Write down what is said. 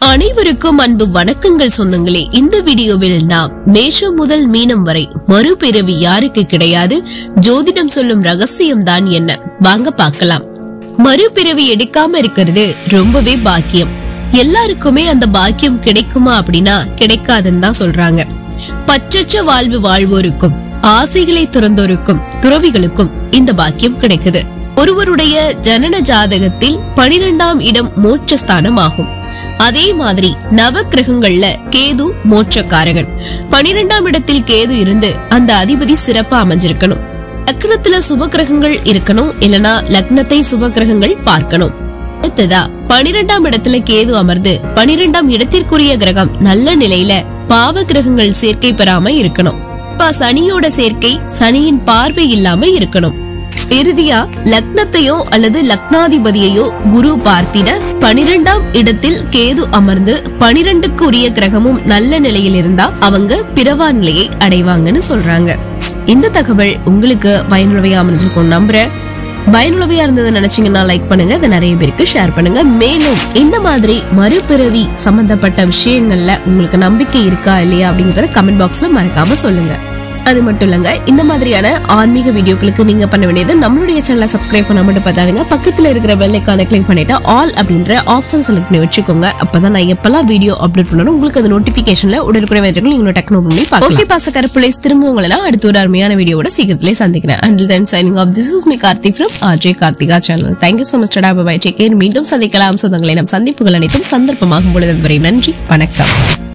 அனைவருக்கும் அன்பு வணக்கங்கள் சொந்தங்களே. இந்த வீடியோவில் நாம் மேஷம் முதல் மீனம் வரை மறுபிறவி யாருக்கு கிடையாது, ஜோதிடம் சொல்லும் ரகசியம் தான் என்ன, வாங்க பார்க்கலாம். மறுபிறவி எடுக்காம இருக்கிறது ரொம்பவே பாக்கியம். எல்லாருக்குமே அந்த பாக்கியம் கிடைக்குமா அப்படின்னா கிடைக்காதுன்னு தான் சொல்றாங்க. பற்றற்ற வாழ்வு வாழ்வோருக்கும் ஆசைகளை துறந்தோருக்கும் துறவிகளுக்கும் இந்த பாக்கியம் கிடைக்குது. ஒருவருடைய ஜனன ஜாதகத்தில் 12ஆம் இடம் மோட்சஸ்தானம் ஆகும். அதே மாதிரி நவ கிரகங்கள்ல கேது மோட்சக்காரகன். 12ஆம் இடத்தில் கேது இருந்து அந்த அதிபதி சிறப்பா அமைஞ்சிருக்கணும். லக்னத்துல சுப கிரகங்கள் இருக்கணும், இல்லனா லக்னத்தை சுப கிரகங்கள் பார்க்கணும். அடுத்ததா 12ஆம் இடத்துல கேது அமர்ந்து 12ஆம் இடத்திற்குரிய கிரகம் நல்ல நிலையில பாவ கிரகங்கள் சேர்க்கை பெறாம இருக்கணும். சனியோட சேர்க்கை சனியின் பார்வை இல்லாம இருக்கணும். இறுதியா லக்னத்தையோ அல்லது லக்னாதிபதியையோ குரு பார்த்திட 12ஆம் இடத்தில் கேது அமர்ந்து 12க்கு உரிய கிரகமும் நல்ல நிலையில் இருந்தா அவங்க பிறவா நிலையை அடைவாங்கன்னு சொல்றாங்க. இந்த தகவல் உங்களுக்கு பயனுள்ளவையா அமைஞ்சிருக்கும் நம்புறேன். பயனுள்ளவையா இருந்தது நினைச்சீங்கன்னா லைக் பண்ணுங்க, அதை நிறைய பேருக்கு ஷேர் பண்ணுங்க. மேலும் இந்த மாதிரி மறுபிறவி சம்பந்தப்பட்ட விஷயங்கள்ல உங்களுக்கு நம்பிக்கை இருக்கா இல்லையா அப்படிங்கறத கமெண்ட் பாக்ஸ்ல மறக்காம சொல்லுங்க. அது மட்டும் இல்லங்க, இந்த மாதிரியான ஆன்மீக வீடியோக்களுக்கு நீங்க பண்ண வேண்டியது நம்மளுடைய சேனலை சப்ஸ்கிரைப் பண்ண மட்டும் பார்த்தாங்க, பக்கத்துல இருக்கிற பெல் ஐகானை கிளிக் பண்ணிட்டு ஆல் அப்படின்ற ஆப்ஷன் செலக்ட் பண்ணி வச்சுக்கோங்க. அப்பதான் நான் எப்பெல்லாம் வீடியோ அப்லோட் பண்ணணும் உங்களுக்கு அது நோட்டிபிகேஷன்ல உடனுக்குடன் வந்துருக்கும். நீங்க டக்குனு பண்ணி பார்க்கலாம். ஓகே பாசக்கார பிள்ளைஸ், திரும்ப உங்களை அடுத்த ஒரு அருமையான வீடியோட சீக்கிரத்திலே சந்திக்கிறேன். Until then signing off, this is me Karthi from RJ Karthika channel. Thank you so much. Bye bye. Take care. மீண்டும் சந்திக்கலாம் சொந்தங்களே. நம் சந்திப்புகள் அனைத்தும் சந்தர்ப்பமாகும் பொழுது வரை நன்றி, வணக்கம்.